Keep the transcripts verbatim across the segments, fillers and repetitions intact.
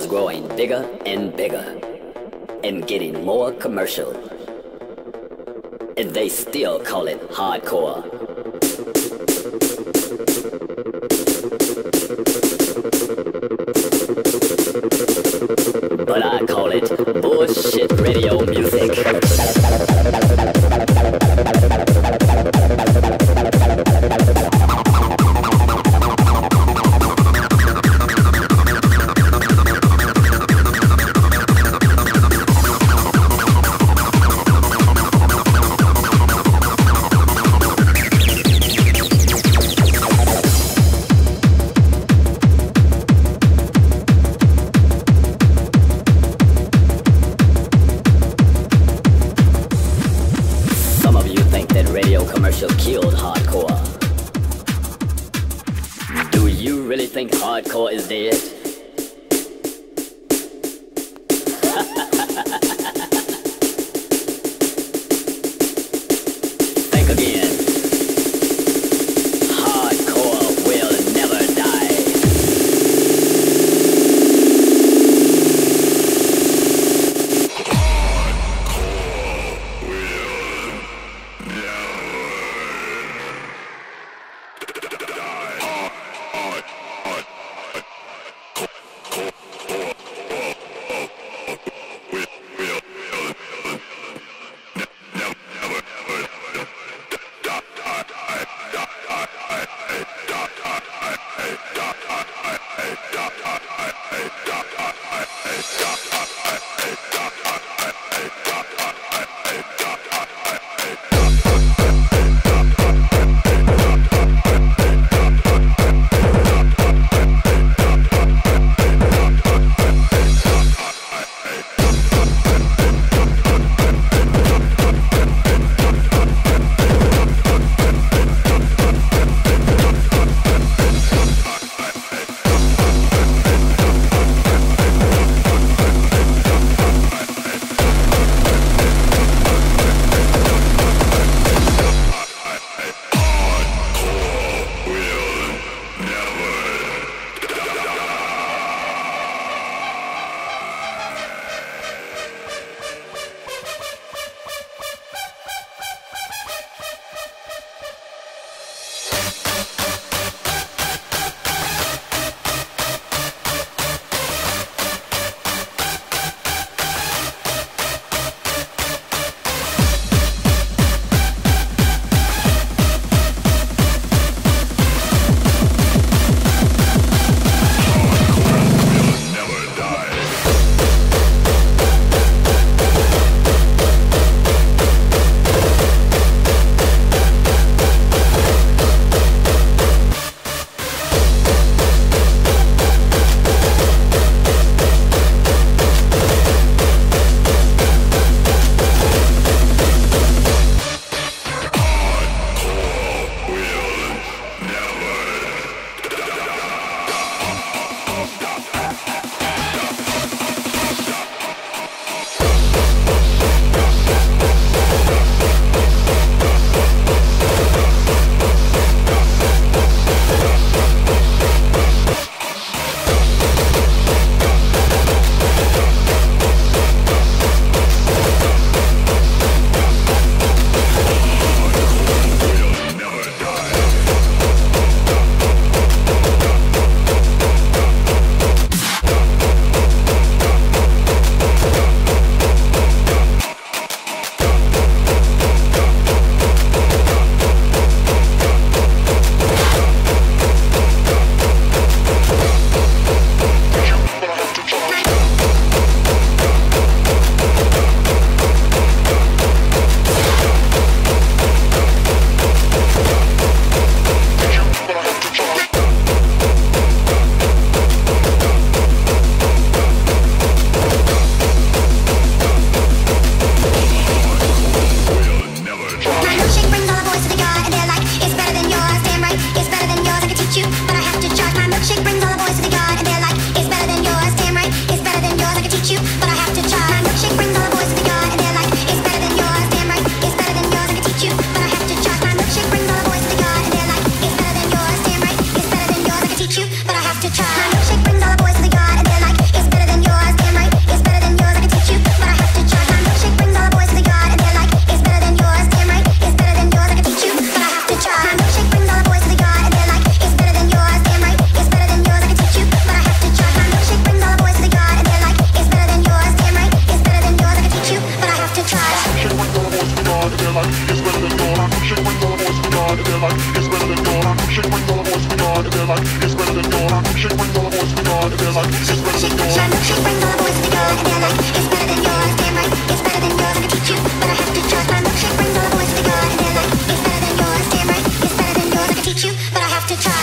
growing bigger and bigger and getting more commercial. And they still call it hardcore. But I call it bullshit radio music. Killed hardcore. Do you really think hardcore is dead? Think again. Hardcore will never die. they're like, it's better than your milkshake brings all the boys to the yard. And they're like, it's better than your milkshake brings all the boys to the yard. And they're like, it's better than yours. My milkshake brings all the boys to the yard. And they're like, it's better than yours. Damn right, it's better than yours. I can teach you, but I have to trust. My milkshake brings all the boys to the yard. And they're like, it's better than yours. Damn right, it's better than yours. I can teach you, but I have to try.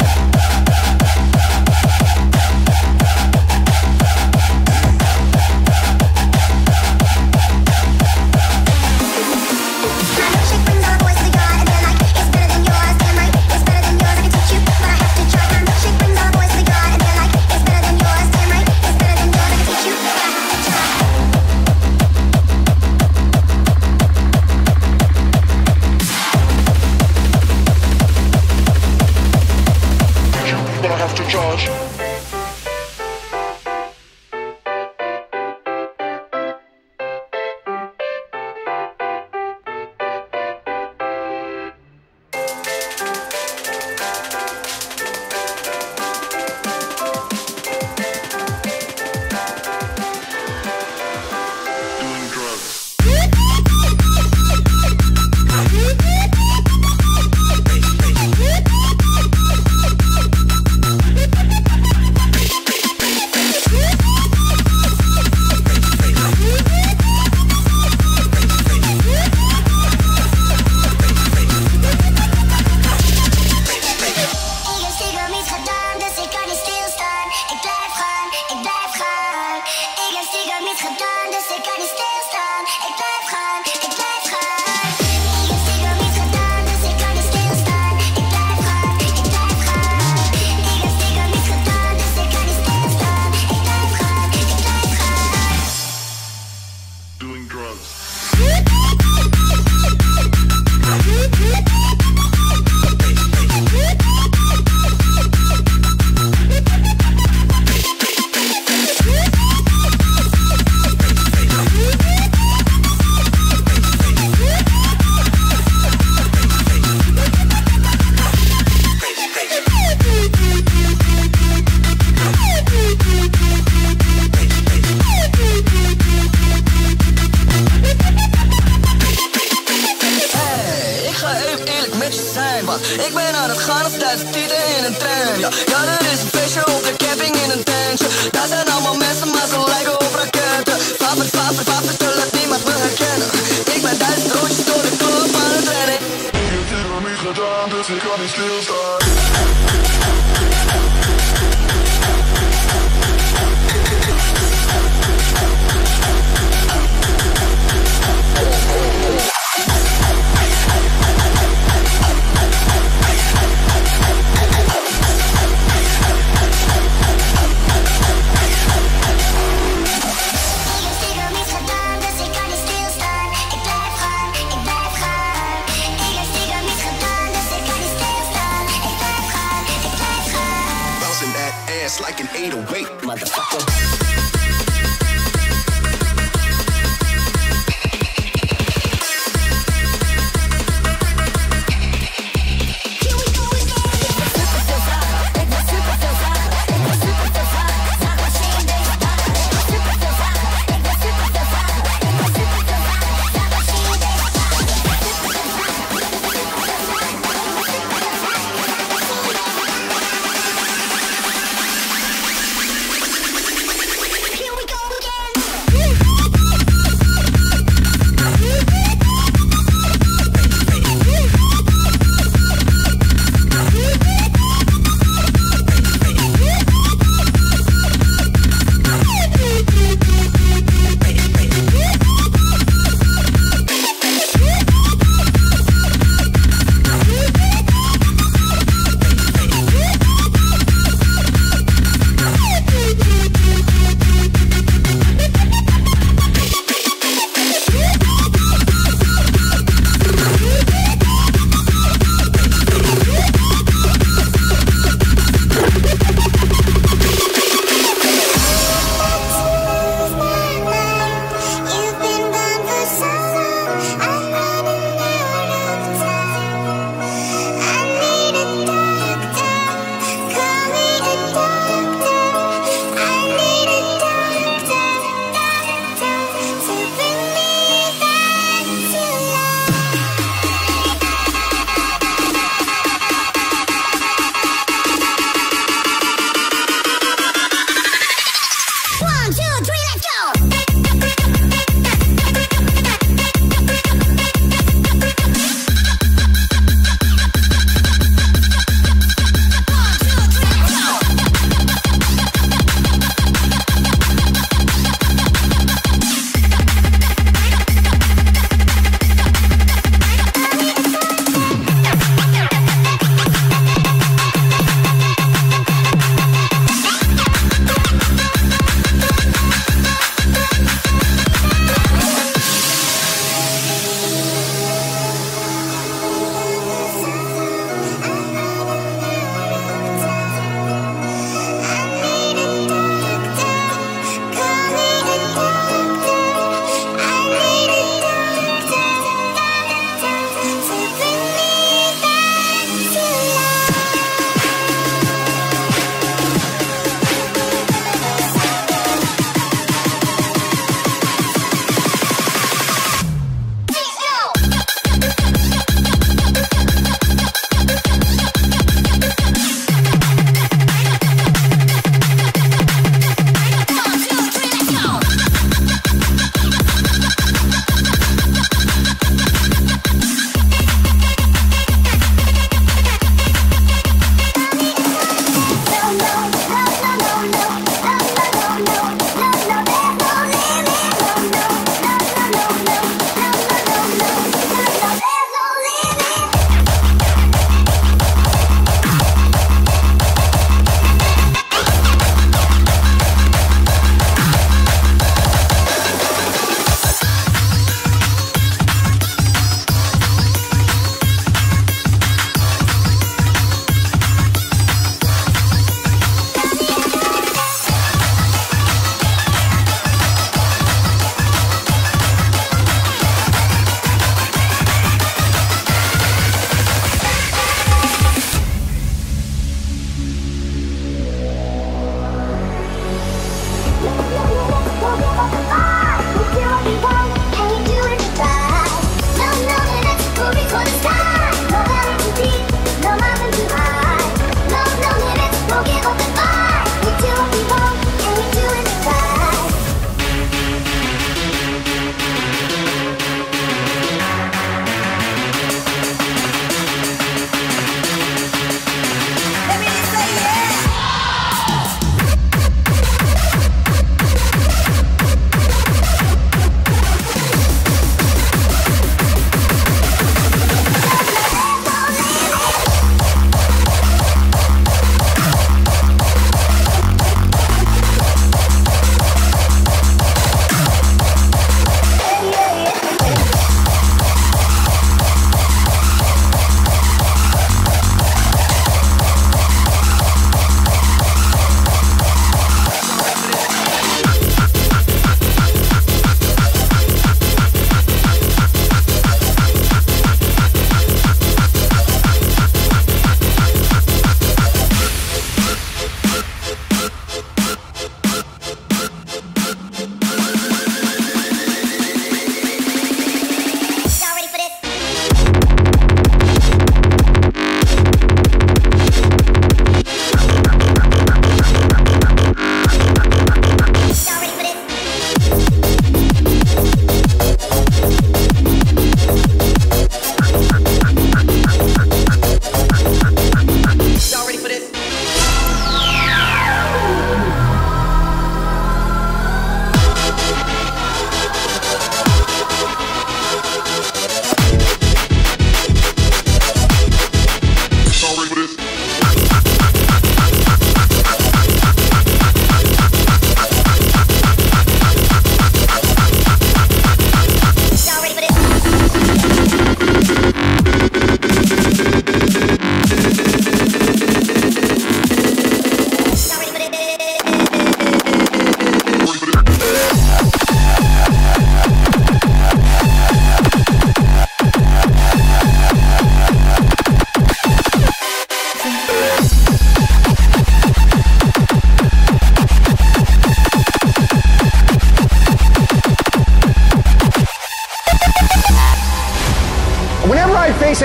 Ik ben aan het gaan als duizend tieten in een trein. Ja, ja, er is een feestje op de camping in een tentje. Daar zijn allemaal mensen, maar ze lijken op raketten. Fapper, fapper, fapper, zodat niemand me herkennen. Ik ben duizend rondjes door de club aan het rennen. Ik heb dit nog niet gedaan, dus ik kan niet stilstaan. Like an eight oh eight, motherfucker.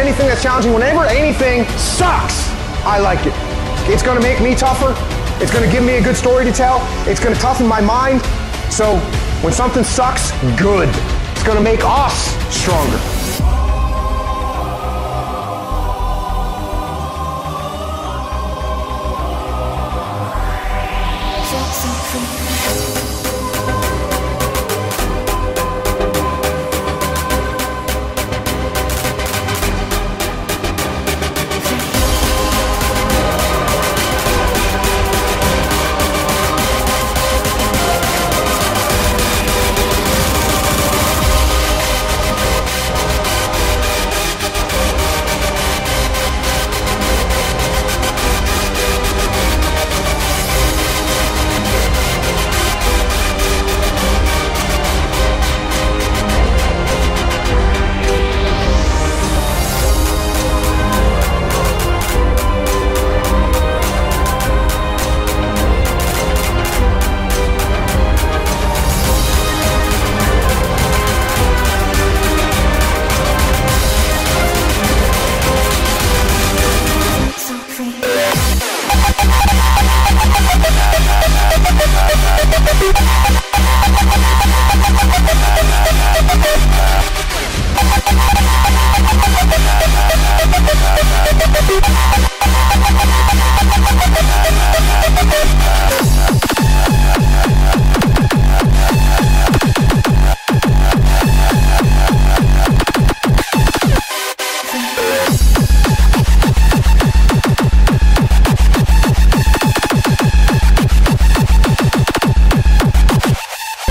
anything that's challenging, whenever anything sucks, I like it. It's gonna make me tougher. It's gonna give me a good story to tell. It's gonna toughen my mind. So when something sucks, good. It's gonna make us stronger.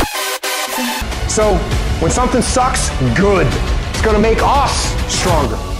So when something sucks, good. It's gonna make us stronger.